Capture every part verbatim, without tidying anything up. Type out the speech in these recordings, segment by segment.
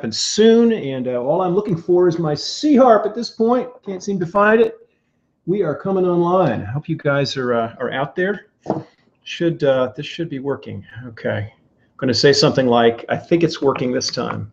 happen soon, and uh, all I'm looking for is my C harp at this point. Can't seem to find it. We are coming online. I hope you guys are uh, are out there. Should uh, this should be working? Okay. I'm going to say something like, I think it's working this time.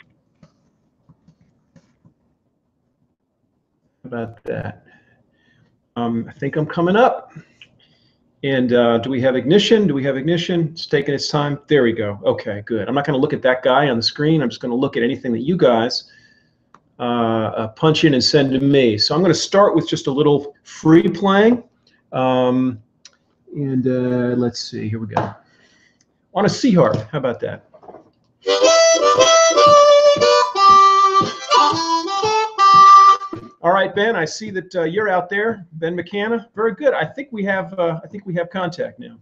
How about that? Um, I think I'm coming up. And uh, do we have ignition? Do we have ignition? It's taking its time. There we go. Okay, good. I'm not going to look at that guy on the screen. I'm just going to look at anything that you guys uh, uh, punch in and send to me. So I'm going to start with just a little free playing. Um, and uh, let's see. Here we go. On a C harp. How about that? All right, Ben, I see that uh, you're out there, Ben McCanna. Very good. I think we have uh, I think we have contact now.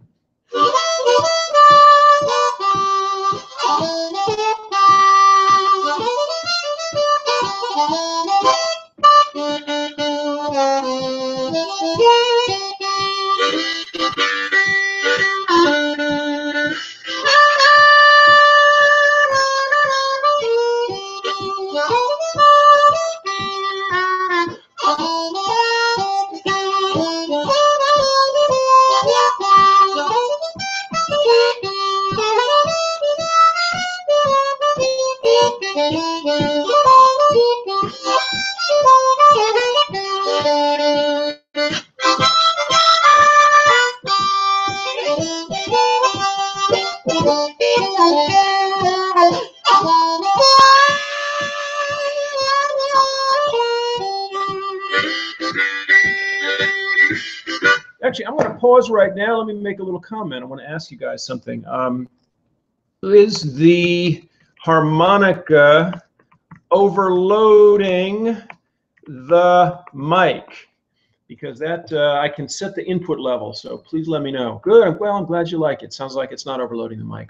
Actually, I'm going to pause right now. Let me make a little comment. I want to ask you guys something. Um, is the harmonica overloading the mic? Because that uh, I can set the input level, so please let me know. Good. Well, I'm glad you like it. Sounds like it's not overloading the mic.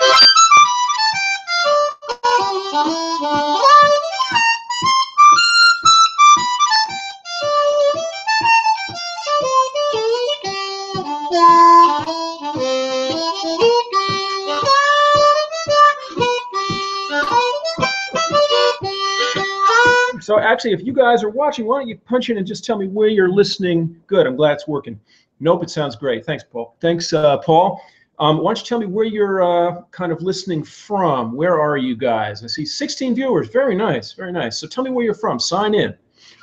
So actually, if you guys are watching, why don't you punch in and just tell me where you're listening? Good, I'm glad it's working. Nope, it sounds great. Thanks, Paul. Thanks, uh, Paul. Um, why don't you tell me where you're uh, kind of listening from? Where are you guys? I see sixteen viewers. Very nice, very nice. So tell me where you're from. Sign in.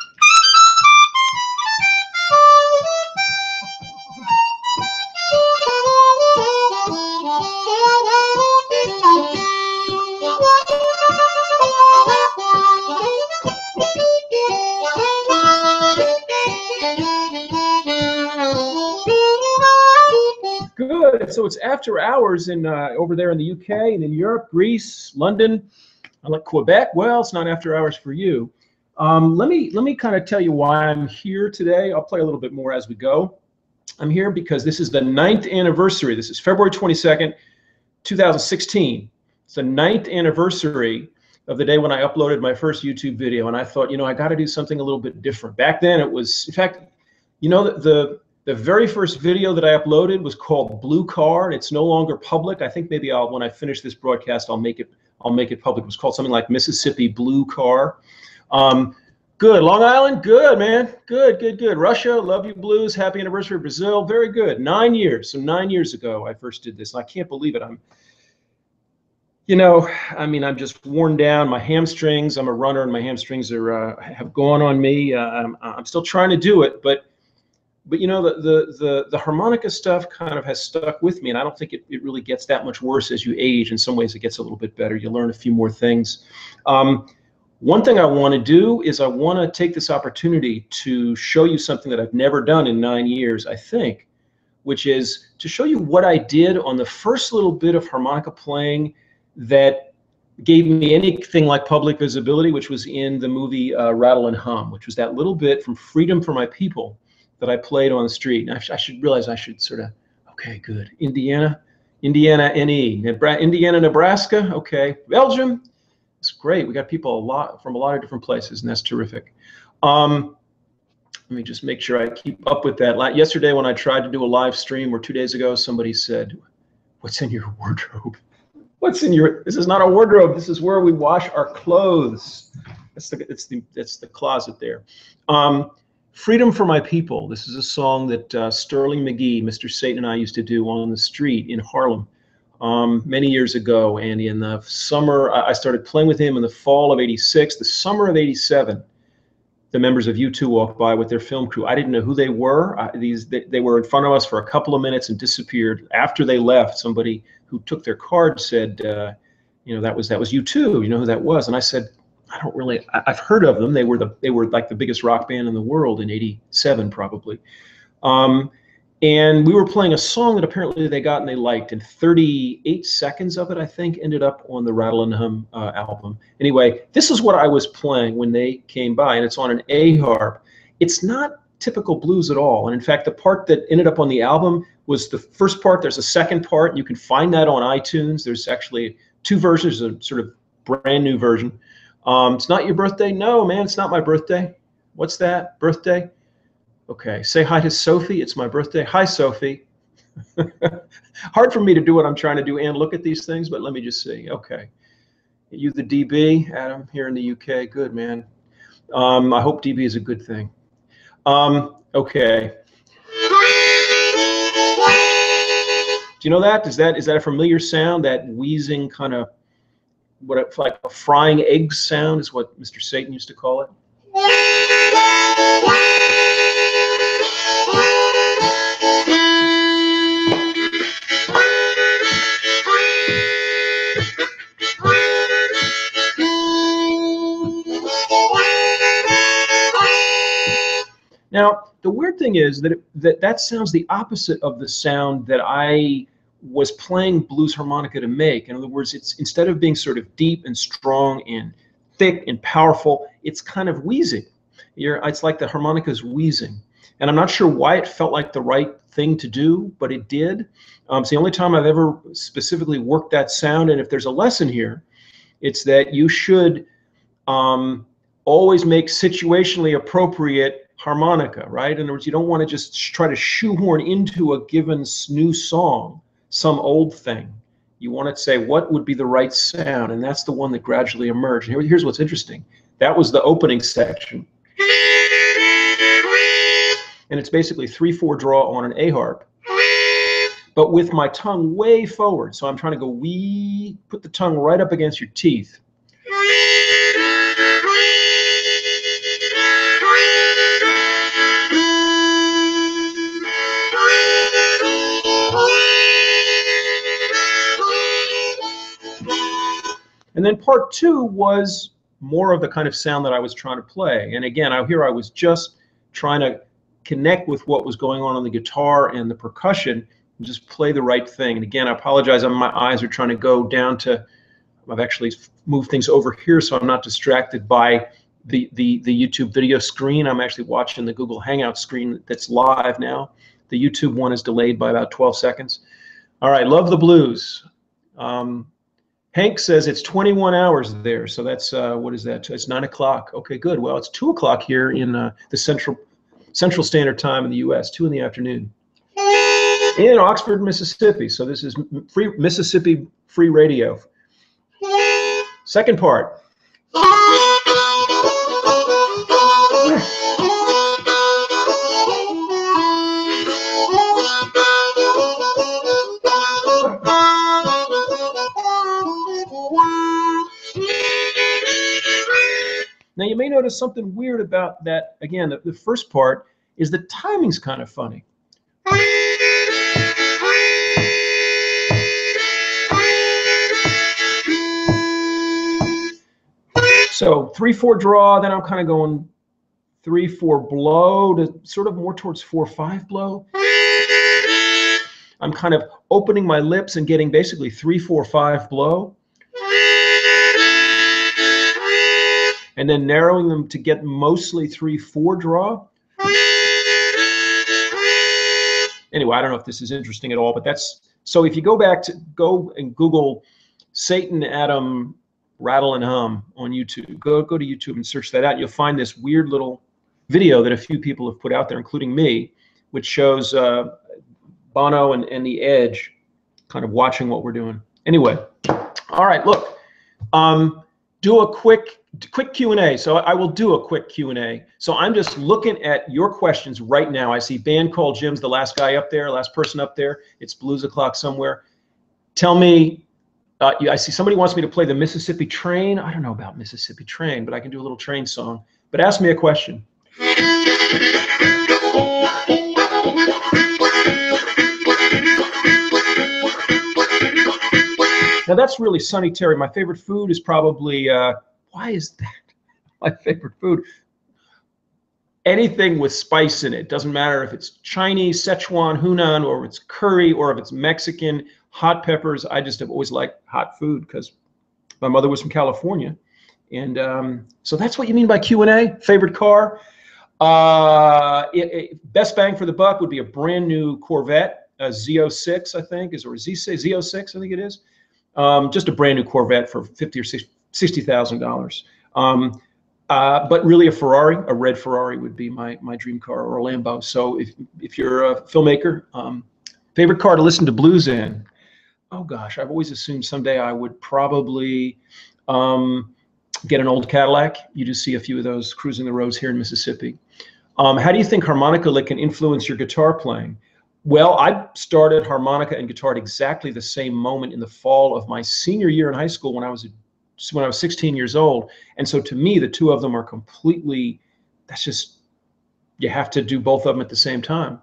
Good. So it's after hours in uh, over there in the U K and in Europe, Greece, London, I like Quebec. Well, it's not after hours for you. Um, let me let me kind of tell you why I'm here today. I'll play a little bit more as we go. I'm here because this is the ninth anniversary. This is February twenty-second, two thousand sixteen. It's the ninth anniversary of the day when I uploaded my first YouTube video, and I thought, you know, I got to do something a little bit different. Back then, it was, in fact, you know, the, the The very first video that I uploaded was called Blue Car, and it's no longer public. I think maybe I'll, when I finish this broadcast, I'll make it, I'll make it public. It was called something like Mississippi Blue Car. Um, good. Long Island, good, man. Good, good, good. Russia, love you, Blues. Happy anniversary, Brazil. Very good. Nine years. So nine years ago, I first did this. And I can't believe it. I'm, you know, I mean, I'm just worn down. My hamstrings. I'm a runner, and my hamstrings are uh, have gone on me. Uh, I'm, I'm still trying to do it, but. But you know, the, the the the harmonica stuff kind of has stuck with me, and I don't think it, it really gets that much worse as you age. In some ways, it gets a little bit better. You learn a few more things. Um, one thing I want to do is I want to take this opportunity to show you something that I've never done in nine years, I think, which is to show you what I did on the first little bit of harmonica playing that gave me anything like public visibility, which was in the movie uh, Rattle and Hum, which was that little bit from Freedom for My People that I played on the street. And I, sh I should realize I should sort of, okay, good. Indiana, Indiana, N E, Indiana, Nebraska, okay. Belgium, it's great. We got people a lot from a lot of different places, and that's terrific. Um, let me just make sure I keep up with that. Yesterday when I tried to do a live stream, or two days ago, somebody said, "What's in your wardrobe?" What's in your? This is not a wardrobe. This is where we wash our clothes. That's the. It's the. It's the closet there. Um, Freedom for My People. This is a song that uh, Sterling McGee, Mister Satan, and I used to do on the street in Harlem um, many years ago. And in the summer, I started playing with him in the fall of eighty-six. The summer of eighty-seven, the members of U two walked by with their film crew. I didn't know who they were. I, these they, they were in front of us for a couple of minutes and disappeared. After they left, somebody who took their card said, uh, you know, that was that was U two. You know who that was? And I said, I don't really. I, I've heard of them. They were the they were like the biggest rock band in the world in eighty-seven probably. Um, and we were playing a song that apparently they got and they liked, and thirty-eight seconds of it, I think, ended up on the Rattle and Hum uh, album. Anyway, this is what I was playing when they came by, and it's on an A harp. It's not typical blues at all, and in fact, the part that ended up on the album was the first part. There's a second part. You can find that on iTunes. There's actually two versions, a sort of brand new version. Um, it's not your birthday? No, man, it's not my birthday. What's that? Birthday? Okay, say hi to Sophie. It's my birthday. Hi, Sophie. Hard for me to do what I'm trying to do and look at these things, but let me just see. Okay. You the D B, Adam, here in the U K. Good, man. Um, I hope D B is a good thing. Um, okay. Do you know that? Is that is that a familiar sound? That wheezing kind of, what it's like a frying eggs sound is what Mister Satan used to call it. Now, the weird thing is that, it, that that sounds the opposite of the sound that I was playing blues harmonica to make. In other words, it's instead of being sort of deep and strong and thick and powerful, it's kind of wheezing. You're, it's like the harmonica is wheezing. And I'm not sure why it felt like the right thing to do, but it did. Um, it's the only time I've ever specifically worked that sound. And if there's a lesson here, it's that you should um, always make situationally appropriate harmonica, right? In other words, you don't want to just try to shoehorn into a given new song some old thing. You want to say, what would be the right sound? And that's the one that gradually emerged. Here, here's what's interesting. That was the opening section. And it's basically three four draw on an A harp, but with my tongue way forward. So I'm trying to go wee, put the tongue right up against your teeth. And then part two was more of the kind of sound that I was trying to play. And again, out here I was just trying to connect with what was going on on the guitar and the percussion and just play the right thing. And again, I apologize, my eyes are trying to go down to, I've actually moved things over here so I'm not distracted by the, the, the YouTube video screen. I'm actually watching the Google Hangout screen that's live now. The YouTube one is delayed by about twelve seconds. All right, love the blues. Um, Hank says it's twenty-one hours there, so that's uh, what is that? It's nine o'clock. Okay, good. Well, it's two o'clock here in uh, the Central Central Standard Time in the U S, two in the afternoon, in Oxford, Mississippi. So this is free Mississippi Free Radio. Second part. Now you may notice something weird about that. Again, the, the first part is the timing's kind of funny. So three four draw, then I'm kind of going three four blow to sort of more towards four five blow. I'm kind of opening my lips and getting basically three four five blow, and then narrowing them to get mostly three four draw. Anyway, I don't know if this is interesting at all, but that's, so if you go back to, go and Google Satan Adam Rattle and Hum on YouTube, go, go to YouTube and search that out. You'll find this weird little video that a few people have put out there, including me, which shows uh, Bono and, and The Edge kind of watching what we're doing. Anyway, All right, look, um, do a quick quick Q and A. So I will do a quick Q and A. So I'm just looking at your questions right now. I see Band Called Jim's the last guy up there, last person up there. It's Blues O'Clock somewhere. Tell me, uh, I see somebody wants me to play the Mississippi Train. I don't know about Mississippi Train, but I can do a little train song. But ask me a question. Now that's really Sonny Terry. My favorite food is probably, uh, why is that my favorite food? Anything with spice in it. Doesn't matter if it's Chinese, Szechuan, Hunan, or if it's curry, or if it's Mexican, hot peppers. I just have always liked hot food because my mother was from California. And um, so that's what you mean by Q and A? Favorite car? Uh, it, it, best bang for the buck would be a brand new Corvette, a Z oh six, I think, is or Z Z oh six, I think it is. Um, just a brand new Corvette for fifty or sixty thousand dollars. Um, uh, but really, a Ferrari, a red Ferrari, would be my my dream car, or a Lambo. So if if you're a filmmaker, um, favorite car to listen to blues in? Oh gosh, I've always assumed someday I would probably um, get an old Cadillac. You do see a few of those cruising the roads here in Mississippi. Um, how do you think harmonica lick can influence your guitar playing? Well, I started harmonica and guitar at exactly the same moment in the fall of my senior year in high school when I was when I was sixteen years old. And so to me, the two of them are completely, that's just, you have to do both of them at the same time.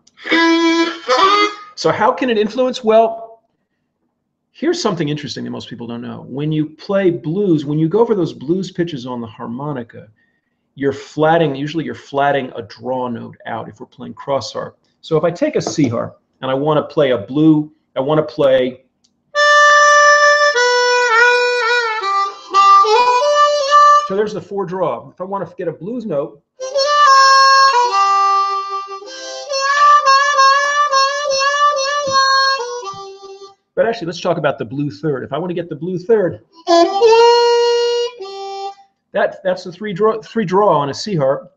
So how can it influence? Well, here's something interesting that most people don't know. When you play blues, when you go over those blues pitches on the harmonica, you're flatting, usually you're flatting a draw note out if we're playing cross harp. So if I take a C harp and I want to play a blue, I want to play so there's the four draw. If I want to get a blues note, but actually let's talk about the blue third. If I want to get the blue third, that that's the three draw three draw on a C harp.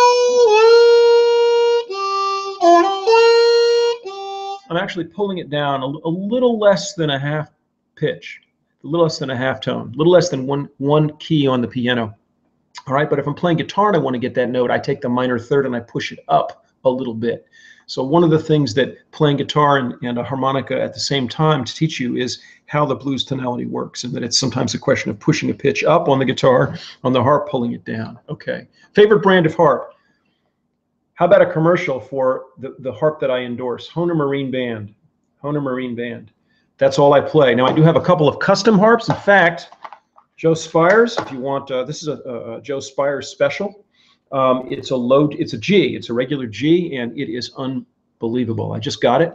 I'm actually pulling it down a, a little less than a half pitch, a little less than a half tone, a little less than one one key on the piano. All right, but if I'm playing guitar and I want to get that note, I take the minor third and I push it up a little bit. So one of the things that playing guitar and, and a harmonica at the same time to teach you is how the blues tonality works, and that it's sometimes a question of pushing a pitch up on the guitar, on the harp pulling it down. Okay, favorite brand of harp? How about a commercial for the, the harp that I endorse, Hohner Marine Band, Hohner Marine Band. That's all I play. Now I do have a couple of custom harps. In fact, Joe Spires, if you want, uh, this is a, a Joe Spires special. Um, it's a low, it's a G, it's a regular G, and it is unbelievable. I just got it.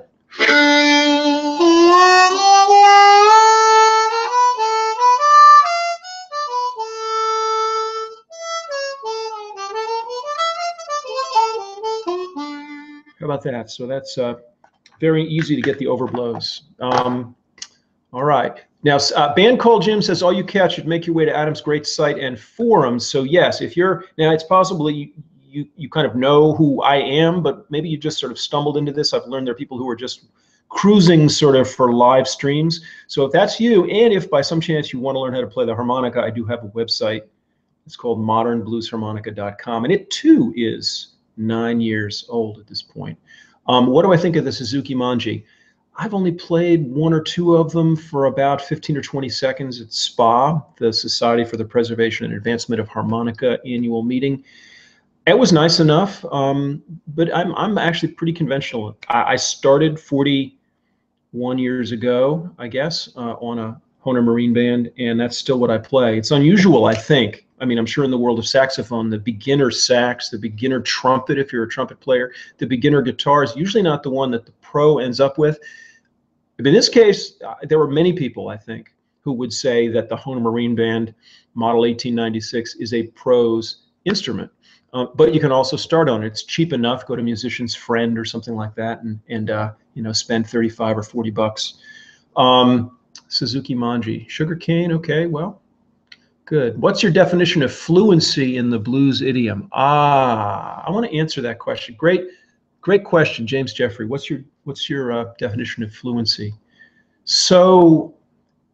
How about that? So that's uh, very easy to get the overblows. Um, all right. Now, uh, Band Called Jim says, all you cats should make your way to Adam's great site and forums. So yes, if you're, now it's possible you, you, you kind of know who I am, but maybe you just sort of stumbled into this. I've learned there are people who are just cruising sort of for live streams. So if that's you, and if by some chance you want to learn how to play the harmonica, I do have a website. It's called modern blues harmonica dot com, and it too is nine years old at this point. Um, what do I think of the Suzuki Manji? I've only played one or two of them for about fifteen or twenty seconds at SPA, the Society for the Preservation and Advancement of Harmonica annual meeting. It was nice enough, um, but I'm, I'm actually pretty conventional. I, I started forty-one years ago, I guess, uh, on a Hohner Marine Band, and that's still what I play. It's unusual, I think. I mean, I'm sure in the world of saxophone, the beginner sax, the beginner trumpet, if you're a trumpet player, the beginner guitar is usually not the one that the pro ends up with. But in this case, uh, there were many people, I think, who would say that the Hohner Marine Band Model eighteen ninety-six is a pro's instrument. Uh, but you can also start on it. It's cheap enough. Go to Musician's Friend or something like that, and and uh, you know, spend thirty-five or forty bucks. Um, Suzuki Manji, sugar cane. Okay, well, good. What's your definition of fluency in the blues idiom? Ah, I want to answer that question. Great, great question, James Jeffrey. What's your what's your uh, definition of fluency? So,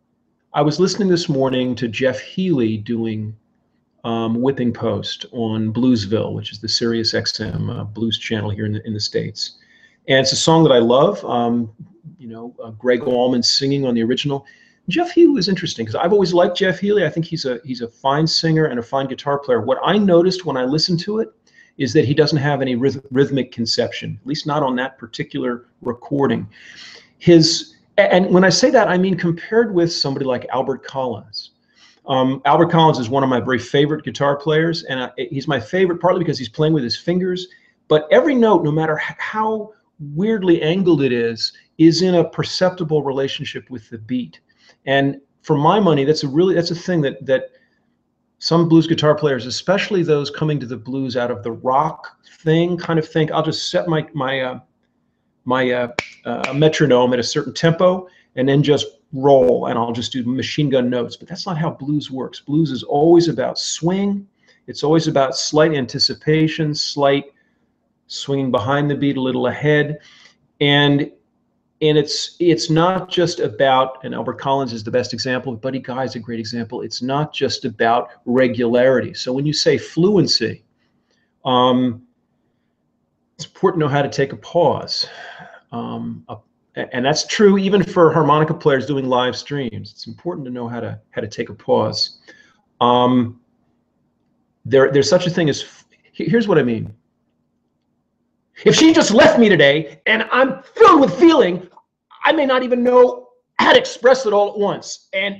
I was listening this morning to Jeff Healey doing um, Whipping Post on Bluesville, which is the Sirius X M uh, blues channel here in the, in the States. And it's a song that I love. Um, you know, uh, Greg Allman singing on the original. Jeff Healey was interesting because I've always liked Jeff Healey. I think he's a he's a fine singer and a fine guitar player. What I noticed when I listened to it is that he doesn't have any ryth rhythmic conception, at least not on that particular recording. His and when I say that, I mean compared with somebody like Albert Collins. Um, Albert Collins is one of my very favorite guitar players, and I, he's my favorite partly because he's playing with his fingers. But every note, no matter how weirdly angled it is, is in a perceptible relationship with the beat. And for my money, that's a really that's a thing that that some blues guitar players, especially those coming to the blues out of the rock thing, kind of think I'll just set my my uh, my uh, uh, metronome at a certain tempo and then just roll, and I'll just do machine gun notes. But that's not how blues works. Blues is always about swing. It's always about slight anticipation, slight swinging behind the beat, a little ahead, and. And it's it's not just about, and Albert Collins is the best example, Buddy Guy is a great example, it's not just about regularity. So when you say fluency, um, it's important to know how to take a pause. Um, a, and that's true even for harmonica players doing live streams. It's important to know how to how to take a pause. Um, there, there's such a thing as, here's what I mean. If she just left me today and I'm filled with feeling, I may not even know how to express it all at once. And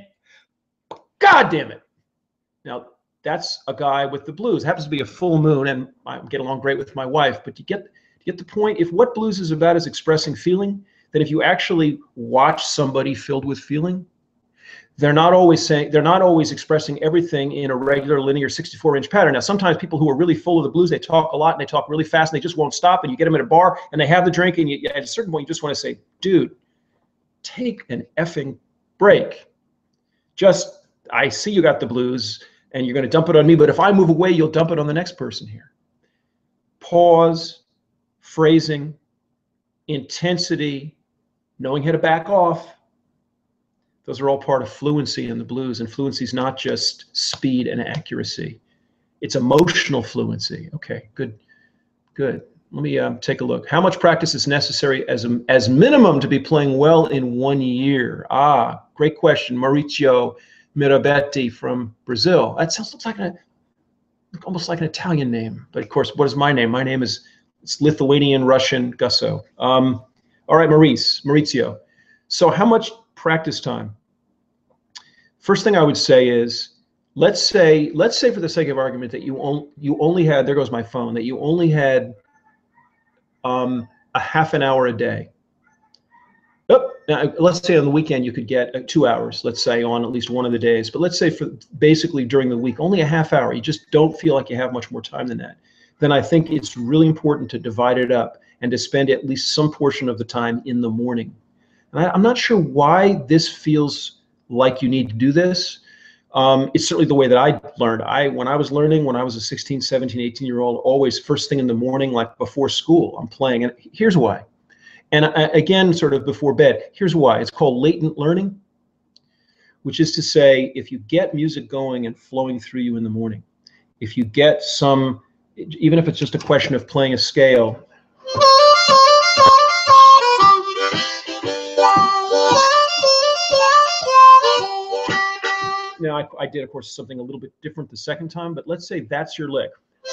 God damn it. Now, that's a guy with the blues. It happens to be a full moon, and I get along great with my wife. But you get, you get the point. If what blues is about is expressing feeling, then if you actually watch somebody filled with feeling, they're not always saying, they're not always expressing everything in a regular linear sixty-four inch pattern. Now, sometimes people who are really full of the blues, they talk a lot and they talk really fast and they just won't stop, and you get them at a bar and they have the drink, and you, at a certain point you just want to say, dude, take an effing break. Just, I see you got the blues and you're going to dump it on me, but if I move away, you'll dump it on the next person here. Pause, phrasing, intensity, knowing how to back off. Those are all part of fluency in the blues, and fluency is not just speed and accuracy. It's emotional fluency. Okay, good, good. Let me um, take a look. How much practice is necessary as, a, as minimum to be playing well in one year? Ah, great question. Maurizio Mirabetti from Brazil. That sounds looks like a, almost like an Italian name. But of course, what is my name? My name is it's Lithuanian, Russian, Gusso. Um, all right, Maurice, Maurizio. So how much practice time? First thing I would say is, let's say, let's say for the sake of argument that you, on, you only had, there goes my phone, that you only had um, a half an hour a day. Oh, now, let's say on the weekend you could get uh, two hours, let's say on at least one of the days. But let's say for basically during the week, only a half hour, you just don't feel like you have much more time than that. Then I think it's really important to divide it up and to spend at least some portion of the time in the morning. And I, I'm not sure why this feels like you need to do this. Um, it's certainly the way that I learned. I, when I was learning, when I was a sixteen, seventeen, eighteen year old, always first thing in the morning, like before school, I'm playing. And here's why. And I, again, sort of before bed, here's why. It's called latent learning, which is to say, if you get music going and flowing through you in the morning, if you get some, even if it's just a question of playing a scale, now, I, I did, of course, something a little bit different the second time, but let's say that's your lick.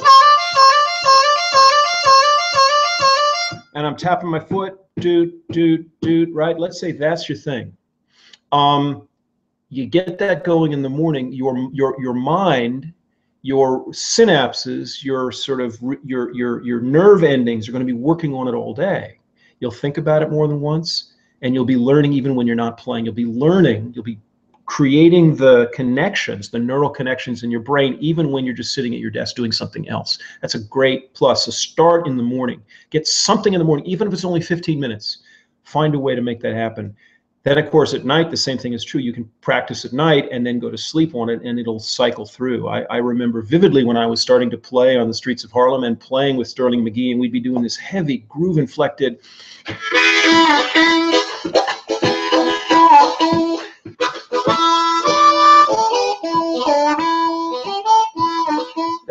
And I'm tapping my foot, doot, doot, doot, right? Let's say that's your thing. Um, you get that going in the morning, your, your, your mind, your synapses, your sort of, your, your, your nerve endings are going to be working on it all day. You'll think about it more than once, and you'll be learning even when you're not playing. You'll be learning, you'll be creating the connections, the neural connections in your brain, even when you're just sitting at your desk doing something else. That's a great plus. So start in the morning. Get something in the morning, even if it's only fifteen minutes. Find a way to make that happen. Then, of course, at night, the same thing is true. You can practice at night and then go to sleep on it, and it'll cycle through. I, I remember vividly when I was starting to play on the streets of Harlem and playing with Sterling McGee, and we'd be doing this heavy, groove-inflected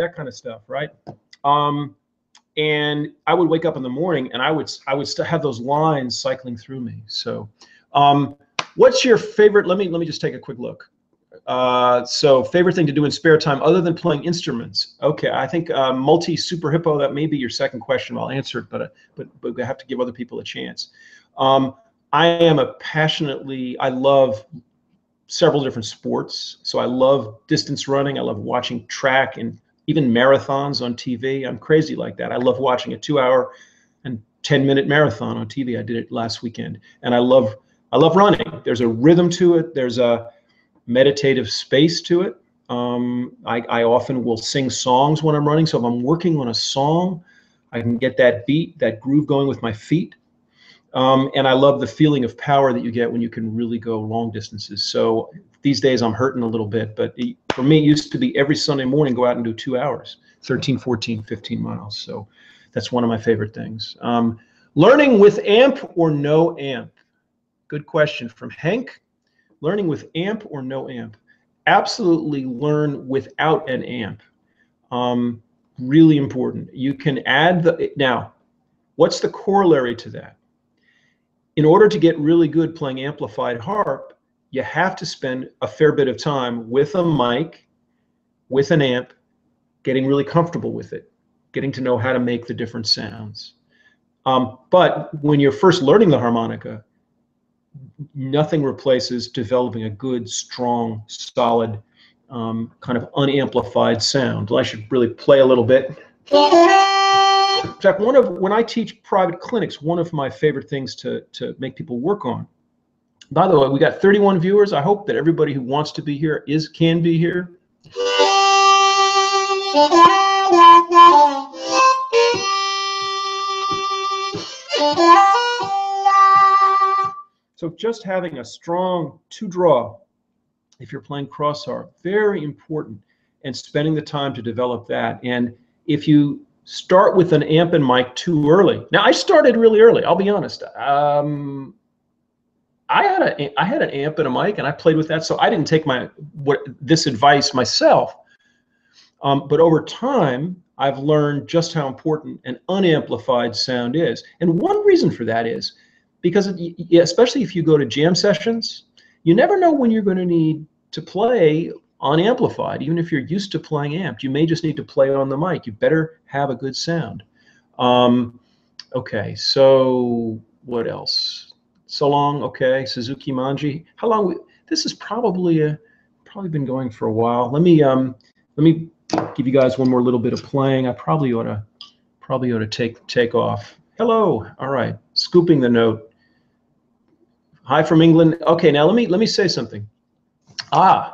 that kind of stuff, right? Um, and I would wake up in the morning and I would I would still have those lines cycling through me. So, um, what's your favorite? Let me let me just take a quick look. Uh, so, favorite thing to do in spare time other than playing instruments? Okay, I think uh, multi super hippo. That may be your second question. I'll answer it, but uh, but but we have to give other people a chance. Um, I am a passionately. I love several different sports. So I love distance running. I love watching track and even marathons on T V. I'm crazy like that. I love watching a two hour and ten minute marathon on T V. I did it last weekend. And I love, I love running. There's a rhythm to it. There's a meditative space to it. Um, I, I often will sing songs when I'm running. So if I'm working on a song, I can get that beat, that groove going with my feet. Um, and I love the feeling of power that you get when you can really go long distances. So these days I'm hurting a little bit, but it, for me, it used to be every Sunday morning, go out and do two hours, thirteen, fourteen, fifteen miles. So that's one of my favorite things. Um, learning with amp or no amp? Good question from Hank. Learning with amp or no amp? Absolutely learn without an amp. Um, really important. You can add the, now, what's the corollary to that? In order to get really good playing amplified harp, you have to spend a fair bit of time with a mic, with an amp, getting really comfortable with it, getting to know how to make the different sounds. Um, but when you're first learning the harmonica, nothing replaces developing a good, strong, solid, um, kind of unamplified sound. I should really play a little bit. In fact, one of when I teach private clinics, one of my favorite things to to make people work on. By the way, we got thirty-one viewers. I hope that everybody who wants to be here is can be here. So just having a strong two draw, if you're playing cross harp, very important, and spending the time to develop that. And if you start with an amp and mic too early. Now, I started really early, I'll be honest. Um, I had a I had an amp and a mic, and I played with that, so I didn't take my what this advice myself. Um, but over time, I've learned just how important an unamplified sound is. And one reason for that is because, it, especially if you go to jam sessions, you never know when you're going to need to play unamplified. Even if you're used to playing amped, you may just need to play on the mic. You better have a good sound. Um, okay, so what else? So long, okay. Suzuki Manji. How long? We, this is probably a probably been going for a while. Let me um let me give you guys one more little bit of playing. I probably ought to probably ought to take take off. Hello. All right. Scooping the note. Hi from England. Okay, now let me let me say something. Ah.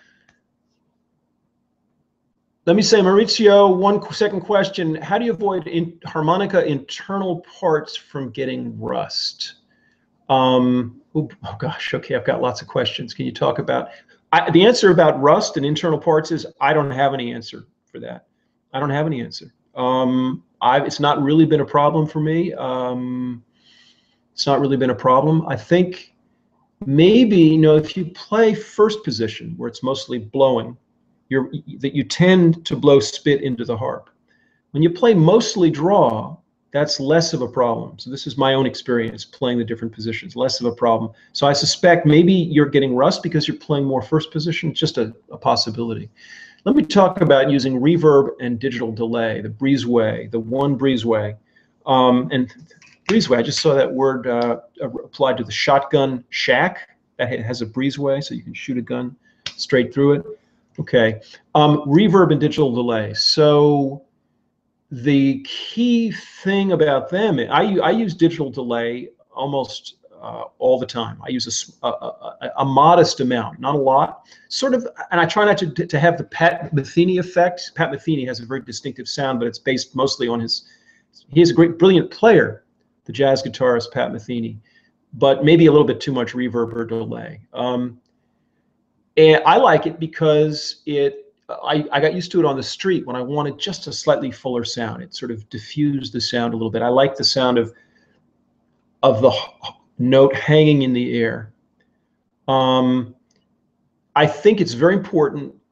Let me say, Maurizio, one second question. How do you avoid in harmonica internal parts from getting rust? Um, oh, oh gosh, okay, I've got lots of questions. Can you talk about, I, the answer about rust and internal parts is I don't have any answer for that. I don't have any answer. Um, I've, it's not really been a problem for me. Um, it's not really been a problem. I think maybe, you know, if you play first position where it's mostly blowing, You're, that you tend to blow spit into the harp. When you play mostly draw, that's less of a problem. So this is my own experience playing the different positions, less of a problem. So I suspect maybe you're getting rust because you're playing more first position. It's just a, a possibility. Let me talk about using reverb and digital delay, the breezeway, the one breezeway. Um, and breezeway, I just saw that word uh, applied to the shotgun shack. That has a breezeway, so you can shoot a gun straight through it. Okay, um, reverb and digital delay. So the key thing about them, I, I use digital delay almost uh, all the time. I use a, a, a, a modest amount, not a lot, sort of, and I try not to, to have the Pat Metheny effect. Pat Metheny has a very distinctive sound, but it's based mostly on his, he is a great, brilliant player, the jazz guitarist Pat Metheny, but maybe a little bit too much reverb or delay. Um, And I like it because it, I, I got used to it on the street when I wanted just a slightly fuller sound. It sort of diffused the sound a little bit. I like the sound of, of the note hanging in the air. Um, I think it's very important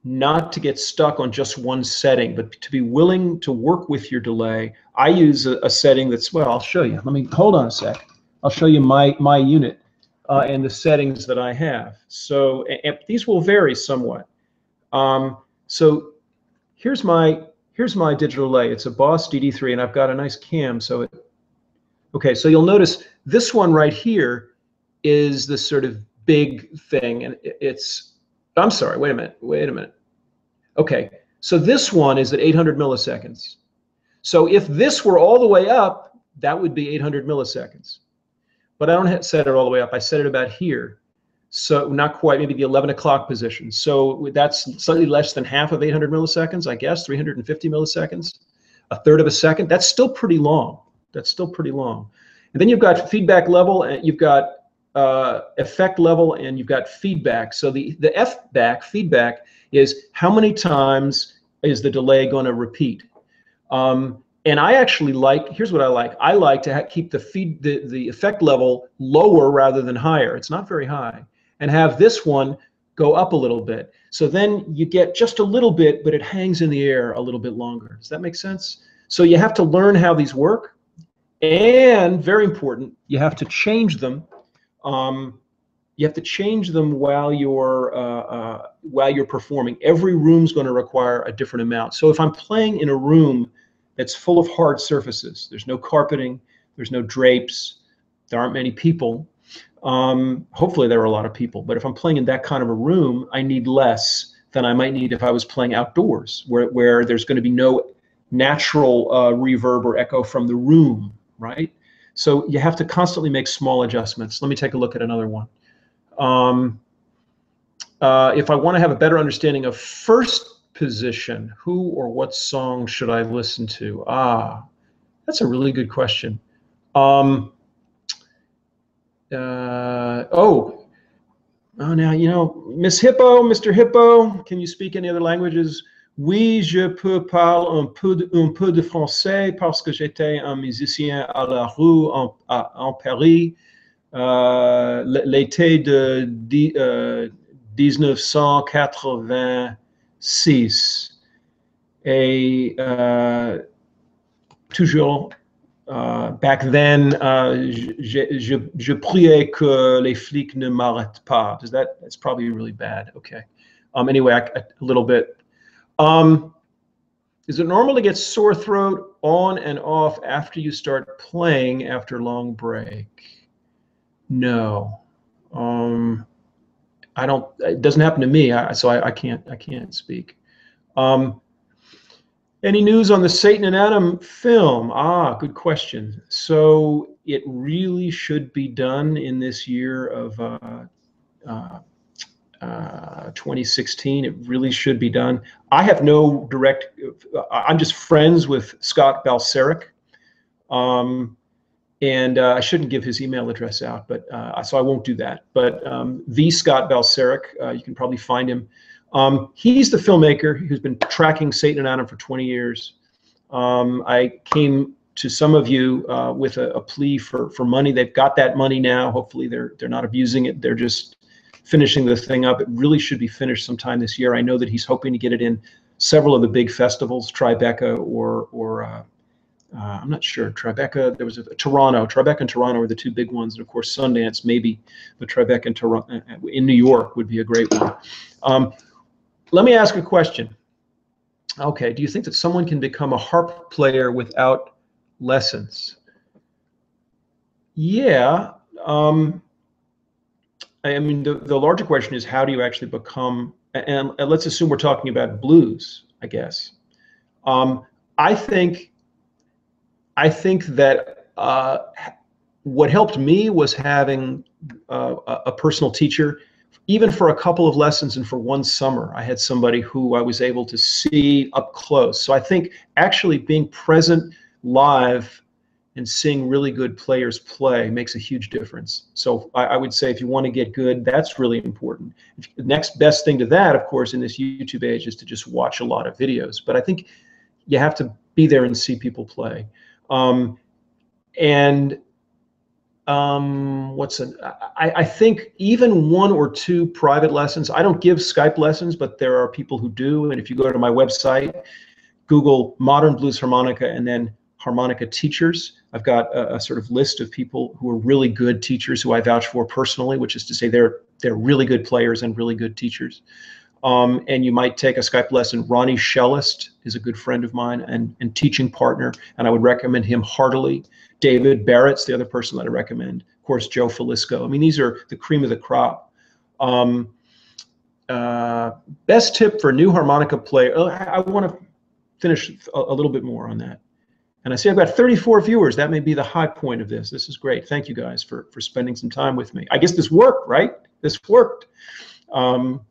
not to get stuck on just one setting, but to be willing to work with your delay. I use a, a setting that's, well, I'll show you. Let me, hold on a sec. I'll show you my, my unit uh, and the settings that I have. So and, and these will vary somewhat. Um, so here's my, here's my digital delay. It's a Boss D D three, and I've got a nice cam. So it, okay, so you'll notice this one right here is the sort of big thing, and it's, I'm sorry, wait a minute, wait a minute. Okay, so this one is at eight hundred milliseconds. So if this were all the way up, that would be eight hundred milliseconds. But I don't set it all the way up. I set it about here. So not quite, maybe the eleven o'clock position. So that's slightly less than half of eight hundred milliseconds, I guess, three hundred fifty milliseconds, a third of a second. That's still pretty long. That's still pretty long. And then you've got feedback level, and you've got uh, effect level, and you've got feedback. So the, the F-back, feedback, is how many times is the delay going to repeat. Um, and I actually like, here's what I like. I like to ha keep the, feed, the, the effect level lower rather than higher. It's not very high. And have this one go up a little bit. So then you get just a little bit, but it hangs in the air a little bit longer. Does that make sense? So you have to learn how these work. And very important, you have to change them. Um, you have to change them while you're uh, uh, while you're performing. Every room's going to require a different amount. So if I'm playing in a room that's full of hard surfaces, there's no carpeting, there's no drapes, there aren't many people. Um, hopefully there are a lot of people. But if I'm playing in that kind of a room, I need less than I might need if I was playing outdoors, where where there's going to be no natural uh, reverb or echo from the room, right? So you have to constantly make small adjustments. Let me take a look at another one. Um, uh, if I want to have a better understanding of first position, who or what song should I listen to? Ah, that's a really good question. Um, uh, oh, oh, now, you know, Miss Hippo, Mister Hippo, can you speak any other languages? Oui, je peux parler un peu de, un peu de français parce que j'étais un musicien à la rue en, à, en Paris euh, l'été de di, euh, mille neuf cent quatre-vingt-six. Et uh, toujours, uh, back then, uh, je, je, je priais que les flics ne m'arrêtent pas. Does that, that's probably really bad. Okay. Um, anyway, I, a little bit. Um, is it normal to get sore throat on and off after you start playing after a long break? No. Um, I don't, it doesn't happen to me, I, so I, I can't, I can't speak. Um, any news on the Satan and Adam film? Ah, good question. So it really should be done in this year of uh, uh, Uh, twenty sixteen. It really should be done. I have no direct, I'm just friends with Scott Balseric. Um, and uh, I shouldn't give his email address out, but uh, so I won't do that. But um, the Scott Balseric, uh, you can probably find him. Um, he's the filmmaker who's been tracking Satan and Adam for twenty years. Um, I came to some of you uh, with a, a plea for, for money. They've got that money now. Hopefully they're, they're not abusing it. They're just finishing the thing up. It really should be finished sometime this year. I know that he's hoping to get it in several of the big festivals, Tribeca or, or uh, uh, I'm not sure, Tribeca, there was a, Toronto, Tribeca and Toronto are the two big ones. And of course, Sundance, maybe, but Tribeca and Toronto in New York would be a great one. Um, let me ask a question. Okay, do you think that someone can become a harp player without lessons? Yeah. Um, I mean, the, the larger question is, how do you actually become, and, and let's assume we're talking about blues, I guess. Um, I think, I think that uh, what helped me was having uh, a personal teacher, even for a couple of lessons and for one summer. I had somebody who I was able to see up close. So I think actually being present live and seeing really good players play makes a huge difference. So I, I would say if you want to get good, that's really important. The next best thing to that, of course, in this YouTube age is to just watch a lot of videos. But I think you have to be there and see people play. Um, and Um, what's an, I, I think even one or two private lessons. I don't give Skype lessons, but there are people who do. And if you go to my website, Google Modern Blues Harmonica and then harmonica teachers, I've got a, a sort of list of people who are really good teachers who I vouch for personally, which is to say they're they're really good players and really good teachers. Um, and you might take a Skype lesson. Ronnie Shellist is a good friend of mine and, and teaching partner, and I would recommend him heartily. David Barrett's the other person that I recommend. Of course, Joe Falisco. I mean, these are the cream of the crop. Um, uh, best tip for new harmonica player. Oh, I, I want to finish a, a little bit more on that. And I see I've got thirty-four viewers. That may be the high point of this. This is great. Thank you guys for, for spending some time with me. I guess this worked, right? This worked. Um,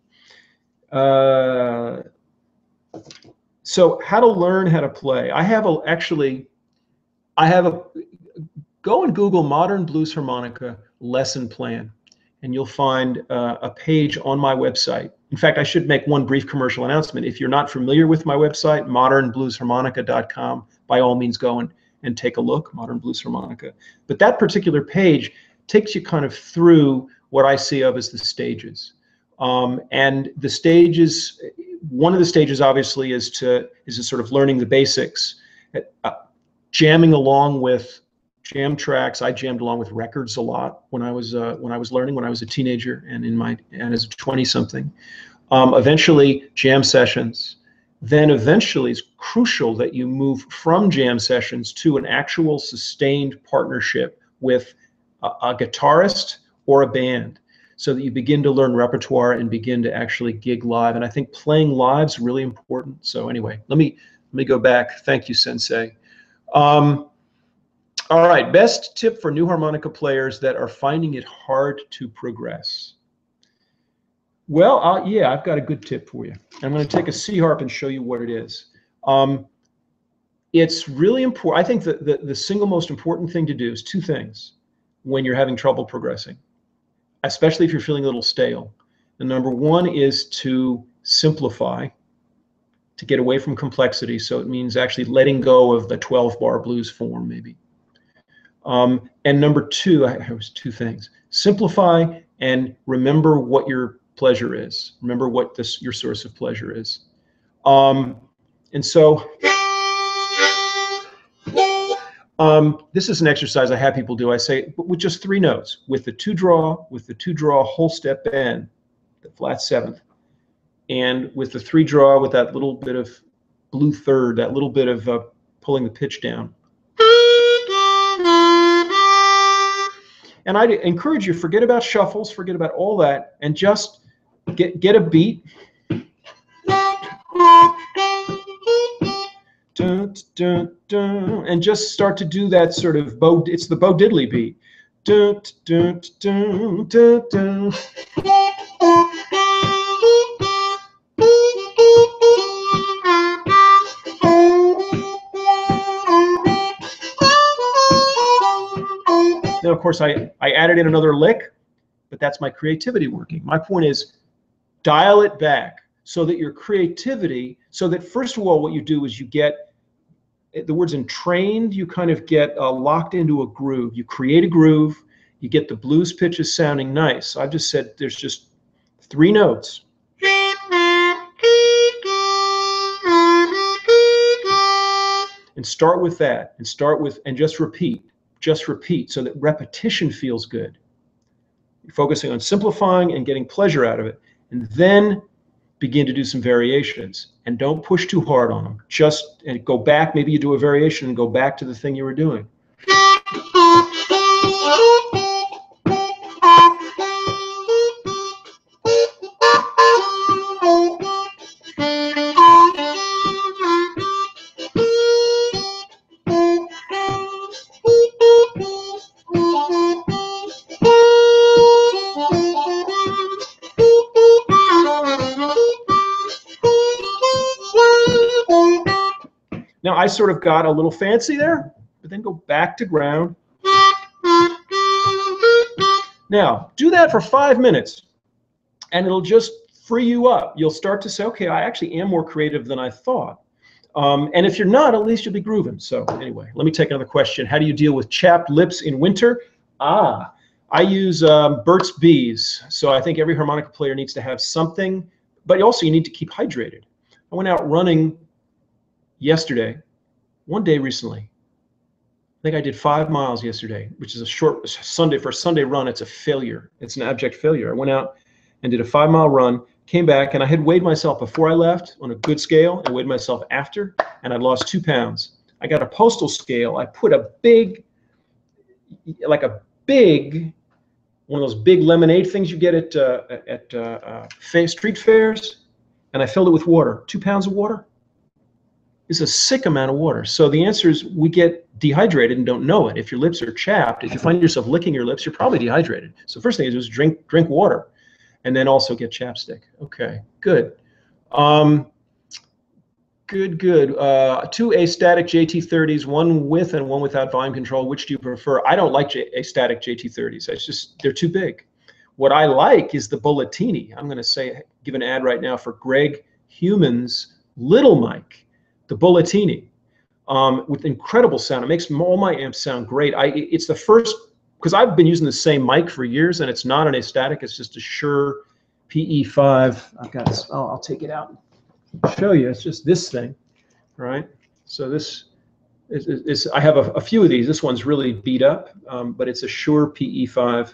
uh, so how to learn how to play. I have a, actually, I have a, go and Google Modern Blues Harmonica lesson plan, and you'll find uh, a page on my website. In fact, I should make one brief commercial announcement. If you're not familiar with my website, modern blues harmonica dot com, by all means go and, and take a look, Modern Blues Harmonica. But that particular page takes you kind of through what I see of as the stages. Um, and the stages, one of the stages obviously is to, is to sort of learning the basics, uh, jamming along with jam tracks. I jammed along with records a lot when I was uh, when I was learning, when I was a teenager and in my and as a twenty something. Um, eventually jam sessions. Then eventually it's crucial that you move from jam sessions to an actual sustained partnership with a, a guitarist or a band, so that you begin to learn repertoire and begin to actually gig live. And I think playing live is really important. So anyway, let me let me go back. Thank you, Sensei. Um, All right, best tip for new harmonica players that are finding it hard to progress. Well, uh, yeah, I've got a good tip for you. I'm going to take a C harp and show you what it is. Um, it's really important. I think that the, the single most important thing to do is two things when you're having trouble progressing, especially if you're feeling a little stale. The number one is to simplify, to get away from complexity. So it means actually letting go of the twelve bar blues form, maybe. Um, and number two, I have two things. Simplify and remember what your pleasure is. Remember what this your source of pleasure is. Um, and so um, this is an exercise I have people do. I say, with just three notes, with the two draw, with the two draw whole step bend, the flat seventh, and with the three draw with that little bit of blue third, that little bit of uh, pulling the pitch down. And I'd encourage you, forget about shuffles, forget about all that, and just get get a beat. Dun, dun, dun, and just start to do that sort of Bo, it's the Bo Diddley beat. Dun, dun, dun, dun, dun. Now, of course, I, I added in another lick, but that's my creativity working. My point is dial it back so that your creativity, so that first of all, what you do is you get, the word's entrained, you kind of get uh, locked into a groove. You create a groove, you get the blues pitches sounding nice. So I've just said there's just three notes. And start with that, and start with, and just repeat. Just repeat so that repetition feels good. You're focusing on simplifying and getting pleasure out of it. And then begin to do some variations. And don't push too hard on them. Just and go back. Maybe you do a variation and go back to the thing you were doing. Now, I sort of got a little fancy there, but then go back to ground. Now, do that for five minutes, and it'll just free you up. You'll start to say, okay, I actually am more creative than I thought. Um, and if you're not, at least you'll be grooving. So anyway, let me take another question. How do you deal with chapped lips in winter? Ah, I use um, Burt's Bees. So I think every harmonica player needs to have something, but also you need to keep hydrated. I went out running yesterday, one day recently. I think I did five miles yesterday, which is a short Sunday. For a Sunday run, it's a failure. It's an abject failure. I went out and did a five mile run, came back, and I had weighed myself before I left on a good scale and weighed myself after, and I lost two pounds. I got a postal scale. I put a big, like a big, one of those big lemonade things you get at, uh, at uh, uh, street fairs, and I filled it with water, two pounds of water. Is a sick amount of water. So the answer is we get dehydrated and don't know it. If your lips are chapped, if you find yourself licking your lips, you're probably dehydrated. So first thing is just drink drink water, and then also get chapstick. Okay, good. Um, good, good. Uh, two astatic J T thirties, one with and one without volume control. Which do you prefer? I don't like J astatic J T thirties. It's just, they're too big. What I like is the Bulletini. I'm going to say, give an ad right now for Greg Human's little mic. The Bulletini, um, with incredible sound. It makes all my amps sound great. I, it's the first, because I've been using the same mic for years, and it's not an astatic. It's just a Shure P E five. I've got this, oh, I'll take it out and show you. It's just this thing, right? So this is, is I have a, a few of these. This one's really beat up, um, but it's a Shure P E five.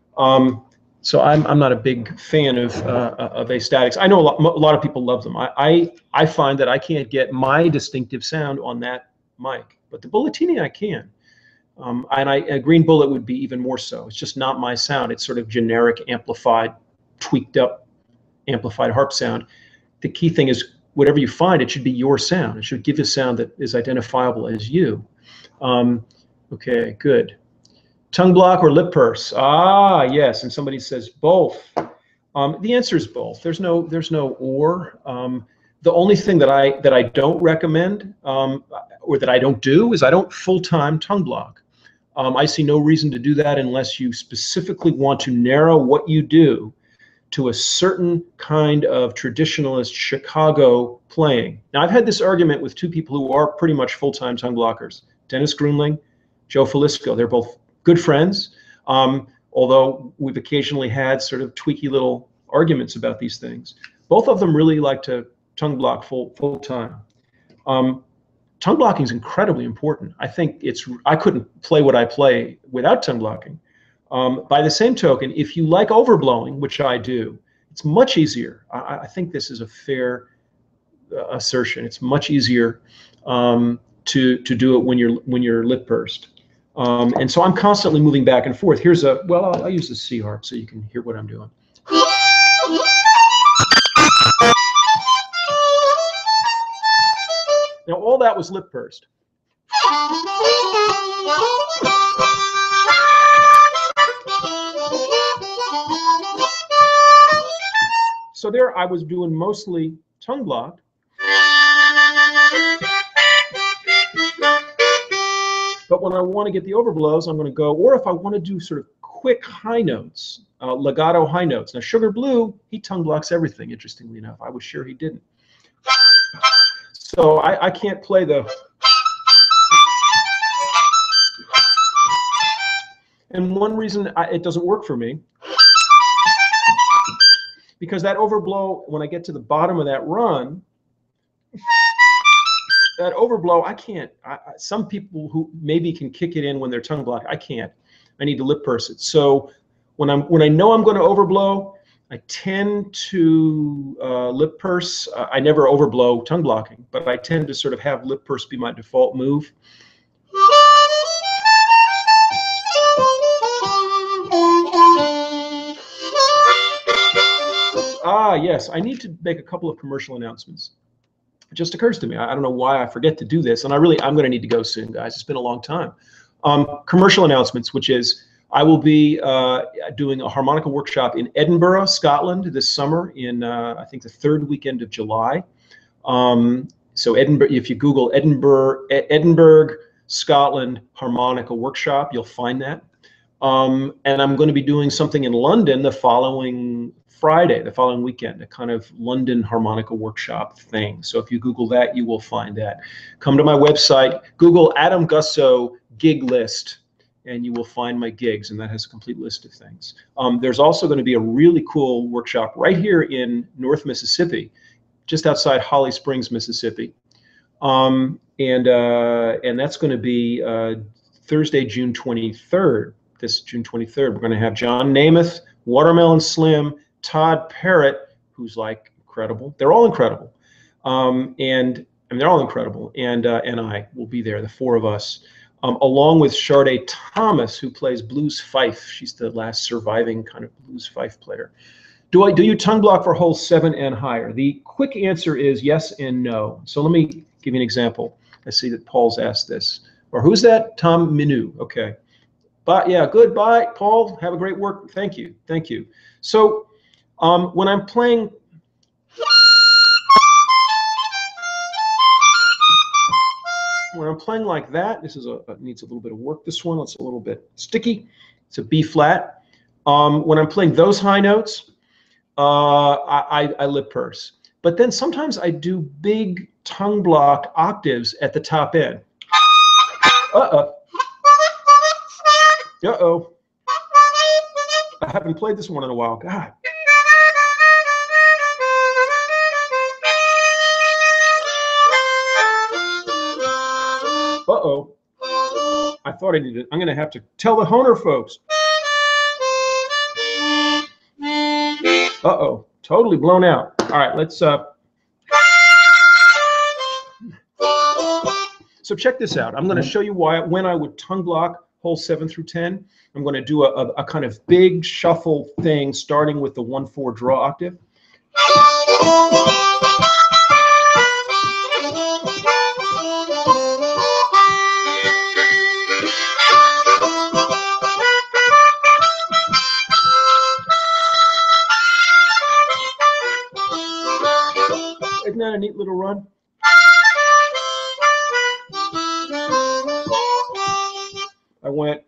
Um, So I'm I'm not a big fan of uh, of astatics. I know a lot, a lot of people love them. I, I I find that I can't get my distinctive sound on that mic, but the Bulletini I can. Um, and I a Green Bullet would be even more so. It's just not my sound. It's sort of generic, amplified, tweaked up, amplified harp sound. The key thing is whatever you find, it should be your sound. It should give a sound that is identifiable as you. Um, okay, good. Tongue block or lip purse? Ah, yes. And somebody says both. Um, the answer is both. There's no, there's no or. Um, the only thing that I that I don't recommend um, or that I don't do is I don't full-time tongue block. Um, I see no reason to do that unless you specifically want to narrow what you do to a certain kind of traditionalist Chicago playing. Now, I've had this argument with two people who are pretty much full-time tongue blockers, Dennis Grunling, Joe Falisco. They're both good friends, um, although we've occasionally had sort of tweaky little arguments about these things. Both of them really like to tongue block full full time. Um, tongue blocking is incredibly important. I think it's, I couldn't play what I play without tongue blocking. Um, by the same token, if you like overblowing, which I do, it's much easier. I, I think this is a fair uh, assertion. It's much easier um, to to do it when you're when you're lip pursed. Um, and so I'm constantly moving back and forth. Here's a, well, I'll, I'll use the C harp so you can hear what I'm doing. Now, all that was lip pursed. So there I was doing mostly tongue blocked. But when I want to get the overblows, I'm going to go, or if I want to do sort of quick high notes, uh, legato high notes. Now, Sugar Blue, he tongue blocks everything, interestingly enough. I was sure he didn't. So I, I can't play the... And one reason I, it doesn't work for me, because that overblow, when I get to the bottom of that run, that overblow, I can't. I, some people who maybe can kick it in when they're tongue blocked, I can't. I need to lip purse it. So when I'm when I know I'm going to overblow, I tend to uh, lip purse. Uh, I never overblow tongue blocking, but I tend to sort of have lip purse be my default move. Ah, yes. I need to make a couple of commercial announcements. It just occurs to me. I don't know why I forget to do this, and I really, I'm going to need to go soon, guys. It's been a long time. Um, commercial announcements, which is I will be uh, doing a harmonica workshop in Edinburgh, Scotland this summer in, uh, I think, the third weekend of July. Um, so Edinburgh, if you Google Edinburgh, Edinburgh, Scotland harmonica workshop, you'll find that. Um, and I'm going to be doing something in London the following Friday, the following weekend, a kind of London harmonica workshop thing. So if you Google that, you will find that. Come to my website, Google Adam Gusso gig list, and you will find my gigs, and that has a complete list of things. Um, there's also going to be a really cool workshop right here in North Mississippi, just outside Holly Springs, Mississippi. Um, and uh, and that's going to be uh, Thursday, June twenty-third. This June twenty-third, we're going to have John Namath, Watermelon Slim, Todd Parrott, who's like incredible. They're all incredible, um, and I mean they're all incredible. And uh, and I will be there, the four of us, um, along with Sade Thomas, who plays blues fife. She's the last surviving kind of blues fife player. Do I do you tongue block for hole seven and higher? The quick answer is yes and no. So let me give you an example. I see that Paul's asked this. Or who's that? Tom Minu. Okay. But yeah, goodbye, Paul. Have a great work. Thank you. Thank you. So um, when I'm playing, when I'm playing like that, this is a needs a little bit of work. This one, it's a little bit sticky. It's a B flat. Um, when I'm playing those high notes, uh, I, I lip purse. But then sometimes I do big tongue block octaves at the top end. Uh-oh. Uh-oh. I haven't played this one in a while. God. Uh-oh. I thought I needed it. I'm going to have to tell the Hohner folks. Uh-oh. Totally blown out. All right, let's... Uh... So check this out. I'm going to show you why when I would tongue block hole seven through ten. I'm going to do a, a, a kind of big shuffle thing, starting with the one four draw octave. Isn't that a neat little run? I went.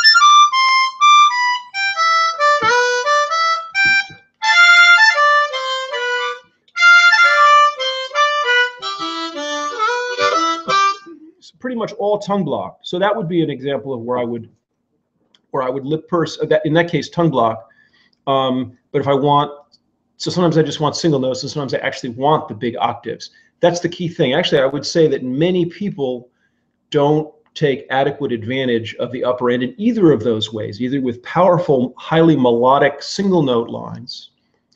It's pretty much all tongue block. So that would be an example of where I would, where I would lip purse. That in that case, tongue block. Um, but if I want, so sometimes I just want single notes, and sometimes I actually want the big octaves. That's the key thing. Actually, I would say that many people don't take adequate advantage of the upper end in either of those ways, either with powerful, highly melodic single note lines.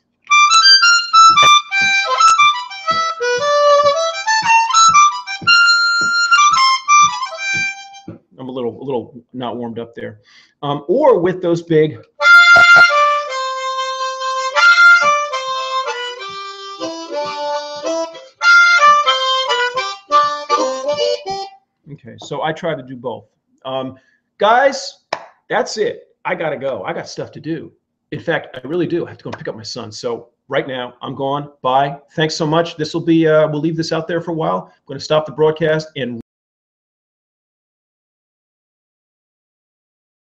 I'm a little, a little not warmed up there. Um, or with those big. Okay, so I try to do both. Um, guys, that's it. I got to go. I got stuff to do. In fact, I really do. I have to go and pick up my son. So right now, I'm gone. Bye. Thanks so much. This will be, uh, we'll leave this out there for a while. I'm going to stop the broadcast and